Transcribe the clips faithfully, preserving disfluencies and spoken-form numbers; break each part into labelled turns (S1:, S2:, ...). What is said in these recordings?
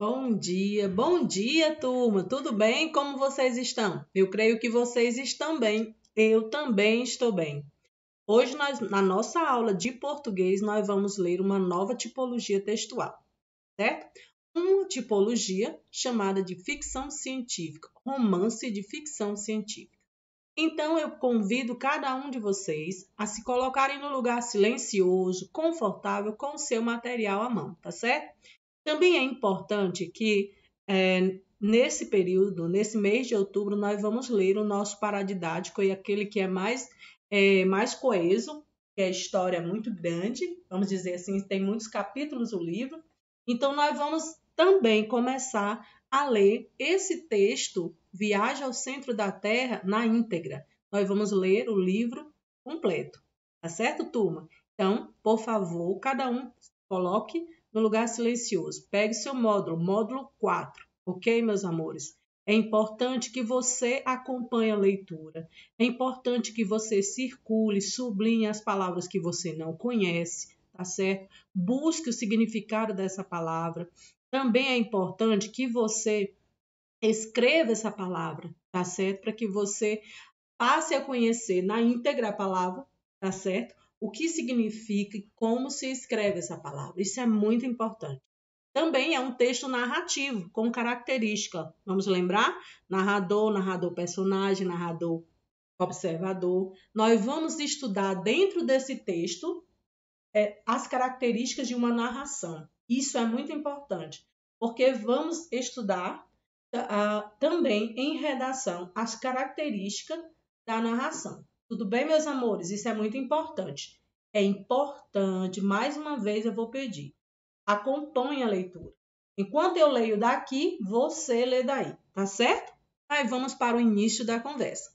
S1: Bom dia, bom dia, turma. Tudo bem? Como vocês estão? Eu creio que vocês estão bem. Eu também estou bem. Hoje, nós, na nossa aula de português, nós vamos ler uma nova tipologia textual, certo? Uma tipologia chamada de ficção científica, romance de ficção científica. Então, eu convido cada um de vocês a se colocarem no lugar silencioso, confortável, com o seu material à mão, tá certo? Também é importante que é, nesse período, nesse mês de outubro, nós vamos ler o nosso paradidático e aquele que é mais, é, mais coeso, que é a história muito grande, vamos dizer assim, tem muitos capítulos o livro. Então, nós vamos também começar a ler esse texto, Viagem ao Centro da Terra, na íntegra. Nós vamos ler o livro completo, tá certo, turma? Então, por favor, cada um coloque no lugar silencioso. Pegue seu módulo, módulo quatro, ok, meus amores? É importante que você acompanhe a leitura. É importante que você circule, sublinhe as palavras que você não conhece, tá certo? Busque o significado dessa palavra. Também é importante que você escreva essa palavra, tá certo? Para que você passe a conhecer na íntegra a palavra, tá certo? O que significa e como se escreve essa palavra. Isso é muito importante. Também é um texto narrativo, com característica. Vamos lembrar? Narrador, narrador personagem, narrador observador. Nós vamos estudar dentro desse texto é, as características de uma narração. Isso é muito importante, porque vamos estudar uh, também em redação as características da narração. Tudo bem, meus amores? Isso é muito importante. É importante, mais uma vez eu vou pedir, acompanhe a leitura. Enquanto eu leio daqui, você lê daí, tá certo? Aí vamos para o início da conversa.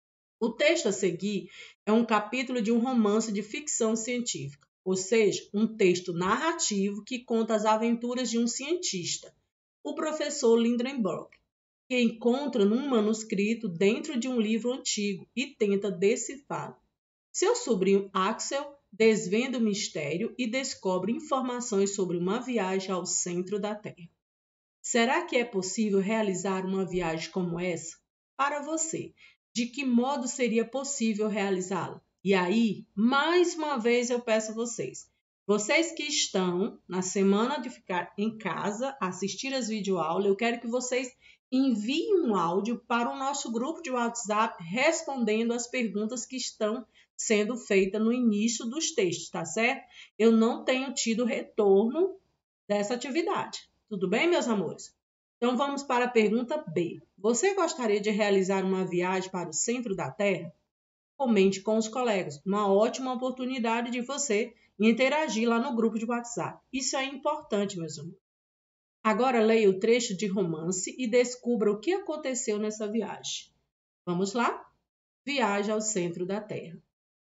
S1: O texto a seguir é um capítulo de um romance de ficção científica, ou seja, um texto narrativo que conta as aventuras de um cientista, o professor Lindenberg, que encontra num manuscrito dentro de um livro antigo e tenta decifrá-lo. Seu sobrinho Axel desvenda o mistério e descobre informações sobre uma viagem ao centro da Terra. Será que é possível realizar uma viagem como essa? Para você, de que modo seria possível realizá-la? E aí, mais uma vez eu peço a vocês, vocês que estão na semana de ficar em casa, assistir as videoaulas, eu quero que vocês enviem um áudio para o nosso grupo de WhatsApp respondendo as perguntas que estão sendo feitas no início dos textos, tá certo? Eu não tenho tido retorno dessa atividade. Tudo bem, meus amores? Então vamos para a pergunta B. Você gostaria de realizar uma viagem para o centro da Terra? Comente com os colegas. Uma ótima oportunidade de você interagir lá no grupo de WhatsApp. Isso é importante, meus amores. Agora leia o trecho de romance e descubra o que aconteceu nessa viagem. Vamos lá? Viagem ao centro da Terra.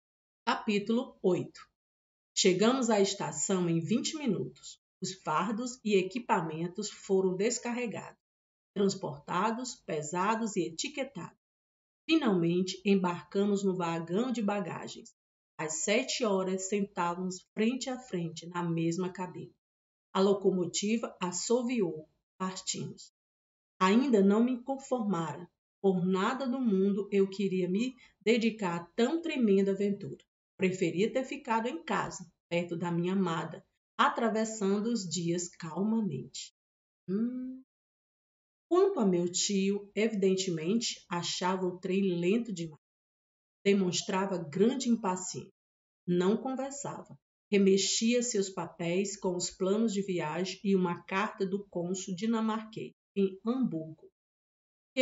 S1: Capítulo oito. Chegamos à estação em vinte minutos. Os fardos e equipamentos foram descarregados, transportados, pesados e etiquetados. Finalmente, embarcamos no vagão de bagagens. Às sete horas, sentávamos frente a frente na mesma cabine. A locomotiva assoviou. Partimos. Ainda não me conformara. Por nada do mundo eu queria me dedicar a tão tremenda aventura. Preferia ter ficado em casa, perto da minha amada, atravessando os dias calmamente. Hum. Quanto a meu tio, evidentemente, achava o trem lento demais. Demonstrava grande impaciência. Não conversava. Remexia seus papéis com os planos de viagem e uma carta do cônsul dinamarquês em Hamburgo, que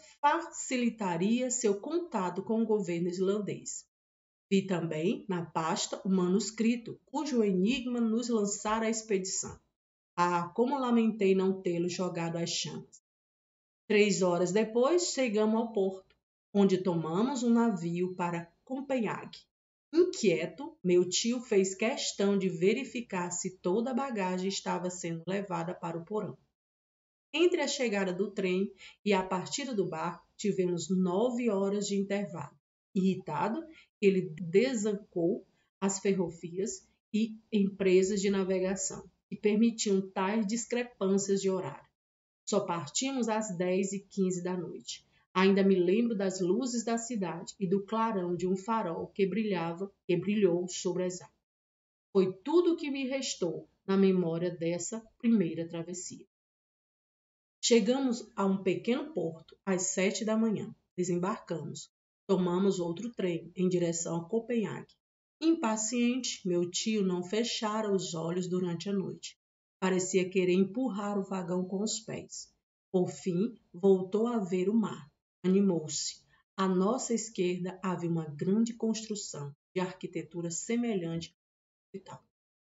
S1: facilitaria seu contato com o governo islandês. Vi também, na pasta, o manuscrito, cujo enigma nos lançara a expedição. Ah, como lamentei não tê-lo jogado às chamas. Três horas depois, chegamos ao porto, onde tomamos um navio para Copenhague. Inquieto, meu tio fez questão de verificar se toda a bagagem estava sendo levada para o porão. Entre a chegada do trem e a partida do barco, tivemos nove horas de intervalo. Irritado, ele desancou as ferrovias e empresas de navegação. que permitiam tais discrepâncias de horário. Só partimos às dez e quinze da noite. Ainda me lembro das luzes da cidade e do clarão de um farol que brilhava, que brilhou sobre as águas. Foi tudo o que me restou na memória dessa primeira travessia. Chegamos a um pequeno porto às sete da manhã. Desembarcamos. Tomamos outro trem em direção a Copenhague. Impaciente, meu tio não fechara os olhos durante a noite. Parecia querer empurrar o vagão com os pés. Por fim, voltou a ver o mar. Animou-se. À nossa esquerda havia uma grande construção de arquitetura semelhante ao hospital.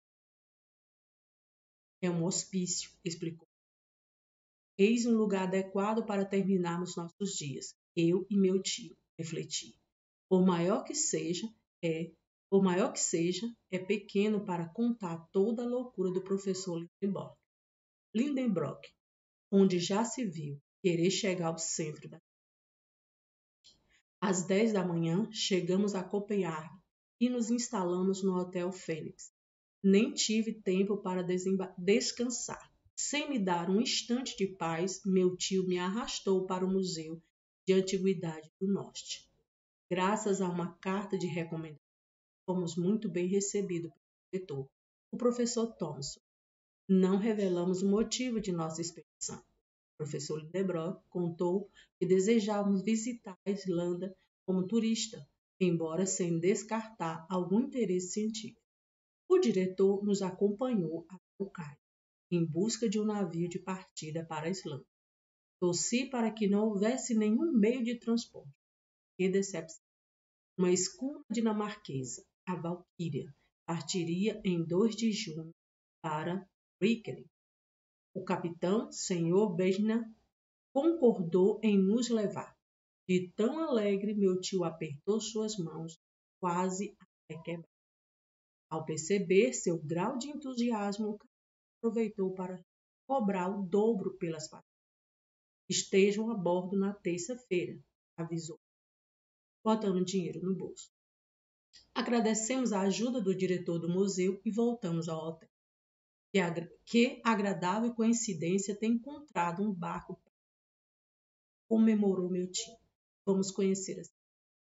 S1: É um hospício, explicou. Eis um lugar adequado para terminarmos nossos dias. Eu e meu tio, refleti. Por maior que seja, é, por maior que seja, é pequeno para contar toda a loucura do professor Lindenbrock. Lindenbrock, onde já se viu querer chegar ao centro da. Às dez da manhã, chegamos a Copenhague e nos instalamos no Hotel Fênix. Nem tive tempo para descansar. Sem me dar um instante de paz, meu tio me arrastou para o Museu de Antiguidade do Norte. Graças a uma carta de recomendação, fomos muito bem recebidos pelo diretor, o professor Thomson. Não revelamos o motivo de nossa expedição. O professor Lindenbrock contou que desejávamos visitar a Islândia como turista, embora sem descartar algum interesse científico. O diretor nos acompanhou até o cais, em busca de um navio de partida para a Islândia. Torci para que não houvesse nenhum meio de transporte. Que decepção! Uma escuna dinamarquesa, a Valkyria, partiria em dois de junho para Reykjavik. O capitão, senhor Besna, concordou em nos levar. De tão alegre, meu tio apertou suas mãos, quase até quebrar. Ao perceber seu grau de entusiasmo, o capitão aproveitou para cobrar o dobro pelas passagens. Estejam a bordo na terça-feira, avisou, botando dinheiro no bolso. Agradecemos a ajuda do diretor do museu e voltamos ao hotel. Que, agra que agradável coincidência ter encontrado um barco, comemorou meu tio. Vamos conhecer a cidade.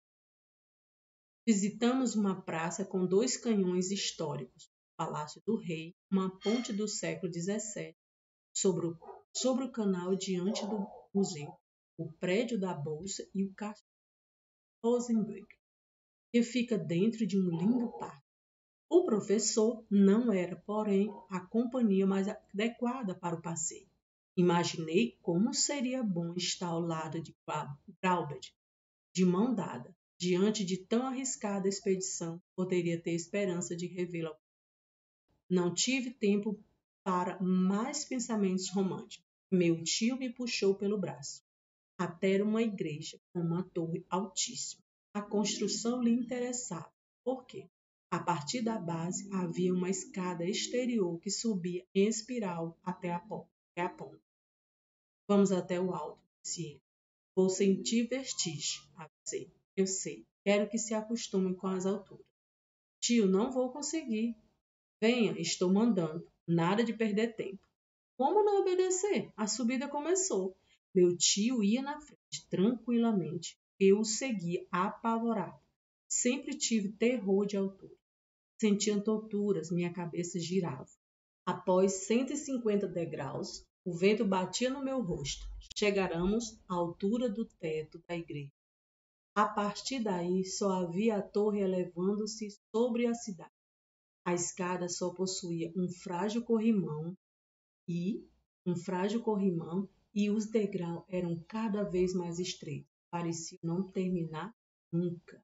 S1: Visitamos uma praça com dois canhões históricos, o Palácio do Rei, uma ponte do século dezessete, sobre o, sobre o canal diante do museu, o prédio da Bolsa e o castelo Rosenborg, que fica dentro de um lindo parque. O professor não era, porém, a companhia mais adequada para o passeio. Imaginei como seria bom estar ao lado de Graubert, de mão dada. Diante de tão arriscada expedição, poderia ter esperança de revê-la. Não tive tempo para mais pensamentos românticos. Meu tio me puxou pelo braço. Até uma igreja com uma torre altíssima. A construção lhe interessava. Por quê? A partir da base havia uma escada exterior que subia em espiral até a ponta. Até a ponta. Vamos até o alto, disse ele. Vou sentir vestígio, avisei. Eu sei. Quero que se acostume com as alturas. Tio, não vou conseguir. Venha, estou mandando. Nada de perder tempo. Como não obedecer? A subida começou. Meu tio ia na frente, tranquilamente. Eu o seguia, apavorado. Sempre tive terror de altura. Sentia torturas, minha cabeça girava. Após cento e cinquenta degraus, o vento batia no meu rosto. Chegáramos à altura do teto da igreja. A partir daí, só havia a torre elevando-se sobre a cidade. A escada só possuía um frágil corrimão e um frágil corrimão e os degraus eram cada vez mais estreitos. Pareciam não terminar nunca.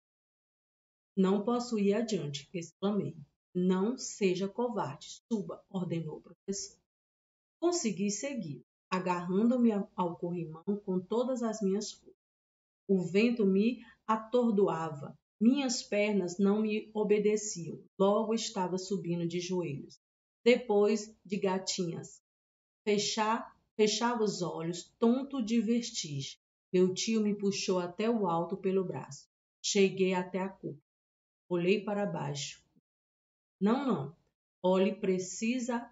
S1: Não posso ir adiante, exclamei. Não seja covarde, suba, ordenou o professor. Consegui seguir, agarrando-me ao corrimão com todas as minhas forças. O vento me atordoava, minhas pernas não me obedeciam, logo estava subindo de joelhos. Depois de gatinhas, Fechar, fechava os olhos, tonto de vertigem. Meu tio me puxou até o alto pelo braço. Cheguei até a cúpula. Olhei para baixo. Não, não. Olhe precisa,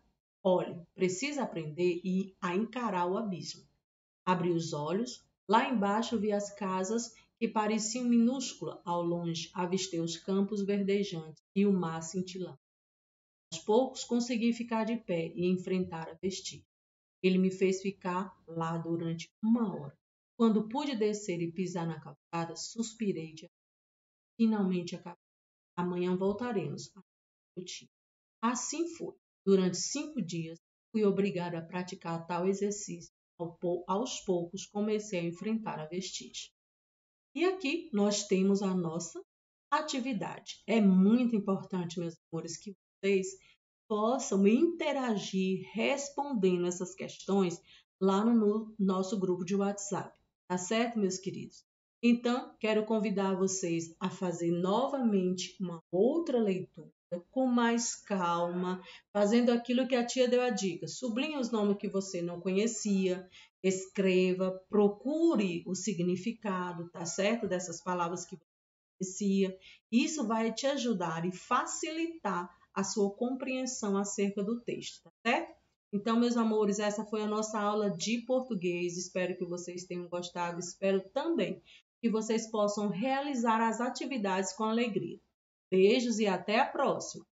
S1: Olhe, precisa aprender e a encarar o abismo. Abri os olhos, lá embaixo vi as casas que pareciam minúsculas. Ao longe, avistei os campos verdejantes e o mar cintilando. Aos poucos consegui ficar de pé e enfrentar a vestígio. Ele me fez ficar lá durante uma hora. Quando pude descer e pisar na calçada, suspirei de finalmente acabou. Amanhã voltaremos a discutir. Assim foi. Durante cinco dias, fui obrigada a praticar tal exercício. Aos poucos, comecei a enfrentar a vestígio. E aqui nós temos a nossa atividade. É muito importante, meus amores, que vocês possam interagir respondendo essas questões lá no nosso grupo de WhatsApp. Tá certo, meus queridos? Então, quero convidar vocês a fazer novamente uma outra leitura com mais calma, fazendo aquilo que a tia deu a dica. Sublinhe os nomes que você não conhecia, escreva, procure o significado, tá certo? Dessas palavras que você conhecia. Isso vai te ajudar e facilitar a sua compreensão acerca do texto, tá certo? Então, meus amores, essa foi a nossa aula de português. Espero que vocês tenham gostado. Espero também que vocês possam realizar as atividades com alegria. Beijos e até a próxima!